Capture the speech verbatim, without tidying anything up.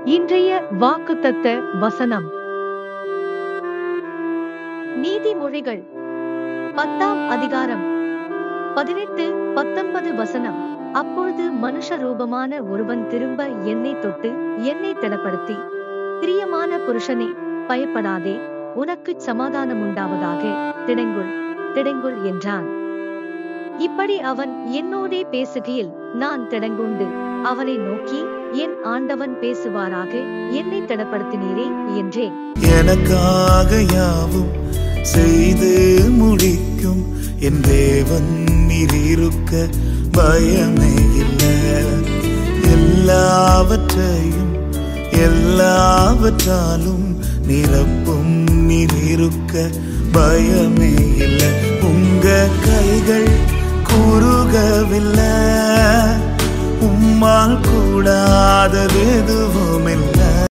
இன்றைய வாக்குத்தத்த வசனம். நீதிமொழிகள் பத்தாம் அதிகாரம் பதினெட்டு பத்தொன்பது வசனம். அப்பொழுது மனுஷ ரூபமான ஒருவன் திரும்ப என்னை தொட்டு என்னை திடப்படுத்தி, பிரியமான புருஷனே, பயப்படாதே, உனக்குச் சமாதானம் உண்டாவதாக, திடங்குள் திடங்குள் என்றான். இப்படி அவன் என்னோடே பேசுகையில் நான் திடங்குண்டு அவனை நோக்கி, என் ஆண்டவன் பேசுவாராக, என்னை திடப்படுத்தினீரே என்றேன். எனக்காக யாவும் செய்து முடிக்கும் என் தேவன் நீர் இருக்க பயமே இல்லை. எல்லாவற்றையும் எல்லாவற்றாலும் நிரப்பும் நீர் இருக்க பயமே இல்லை. உங்க கைகள் குறுகவில்லை, உம்மால் கூடாதது எதுவும் இல்லை.